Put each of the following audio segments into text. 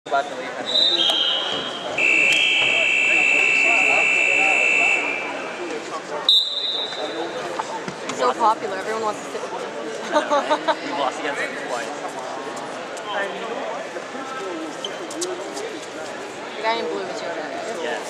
About to leave anyway. He's so popular, everyone wants to sit with him. We lost against him twice. The guy in blue is Yoda. Yes.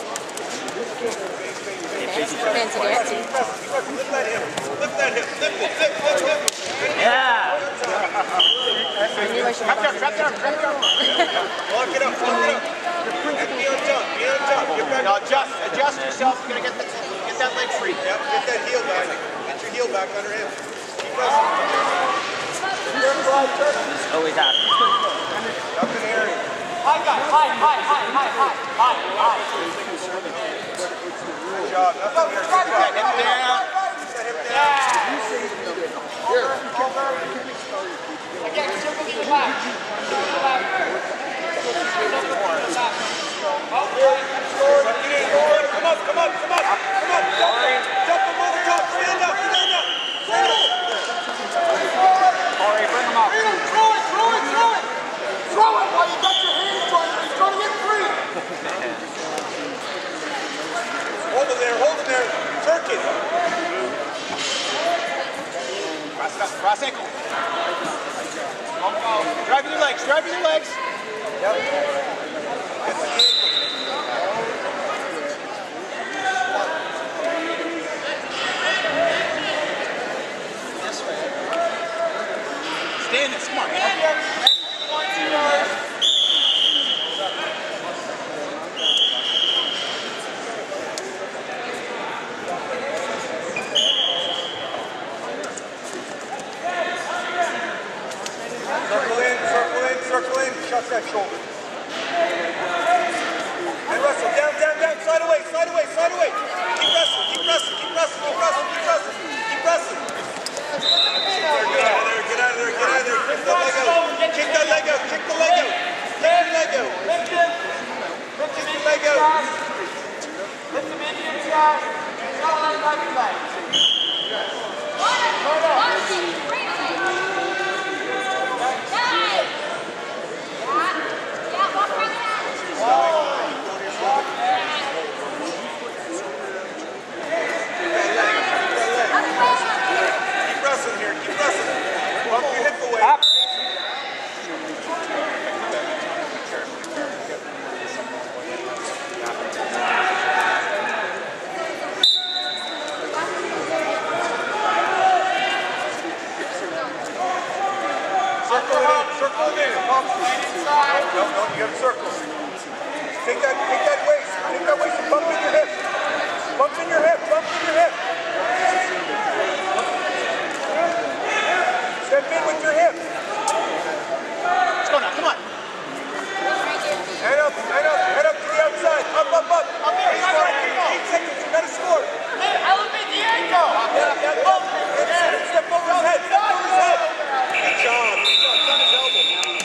Fancy dancy. Lift that hip. Lift that hip. Lift it. Lift it. Yeah! I knew I should have done Lock it up. Lock it up. And be on top. Be on top. Get back. Now adjust yourself. You're gonna get that leg free. Yep. Get that heel back. Get your heel back under him. Keep pressing. Always happy. Up in the area. High guy. High. Good job. Nothing here. Good job. Hip down. Set him down. Again, circle to the back. Come on. Jump him over top. Stand up. Corey, bring him up. Throw it while you got your hands joined. He's trying to get free. Hold him there. Turk it. Cross ankle. Driving your legs. Yep. Get the ankle. Stay in this. Come on, man. Circle in. Shut that shoulder. And wrestle. Down. Slide away. Keep wrestling. Keep wrestling. Get out of there. Kick that leg out. Kick the leg out. Lift him. Kick the leg out. Lift him into your chest. Don't let him back your leg. Keep wrestling here. Bump your hip away. Up. Circle in. No, you got to circle. Take that waist. And bump in your hip. Step in with your hip. Let's go now. Come on. Head up to the outside. Up. Up there. 8 seconds. You got to score. Hey, elevate the ankle. Step over his head. Good job. It's on his elbow.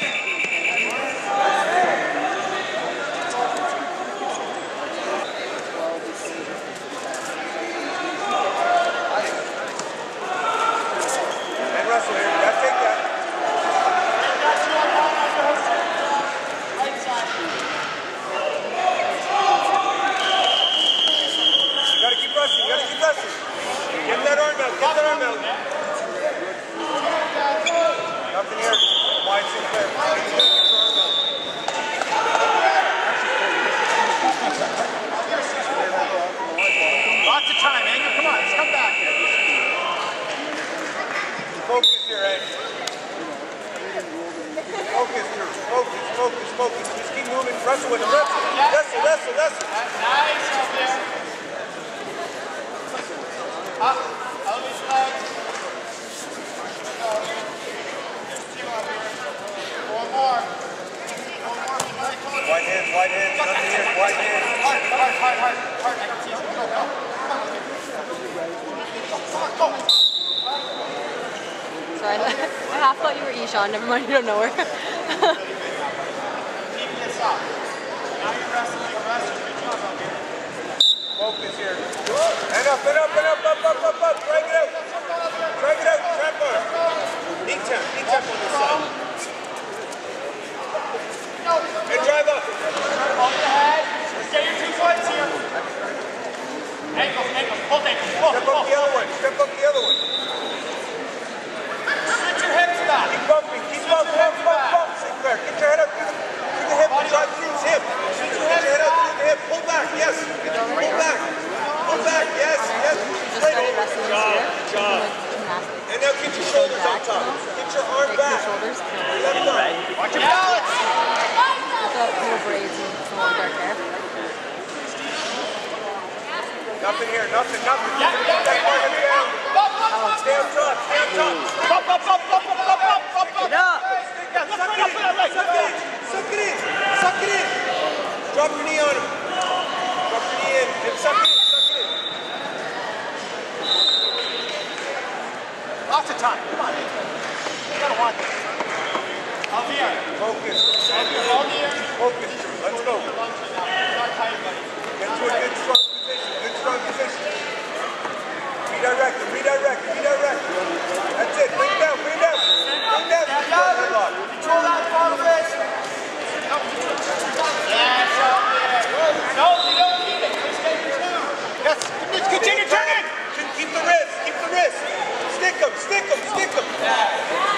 And wrestle here. You got to take that. Right side. You got to keep wrestling. Get that arm out. Nothing here. Wide Sinclair. Lots of time, Andrew. Come on, let's come back here. Focus here, Ed. Focus. Just keep moving. Wrestle with him. Wrestle. Nice up there. Up. Elevate his legs. One more. White hands. Nothing here. White hands. Hard. I can see you. Go. Sorry, I half thought you were Ishan. Never mind, you don't know her. Keep this up. Now you're wrestling. Good job out here. Focus here. And up. Drag it out. Trap bar. Knee tap on this side. And drive Nothing here, nothing. Keep that target down. Stay up top, stay up top. Get up! Suck it in. Drop your knee on him. Drop your knee in. And suck it in. Lots of time. Come on. You gotta want this. Focus. Let's go. Get to a good strong position. Redirect. That's it. Bring it down. Headlock. Control that front wrist. Yeah, no, you don't need it. Just get your two. Yes. Continue turning. Keep the wrist. Stick him.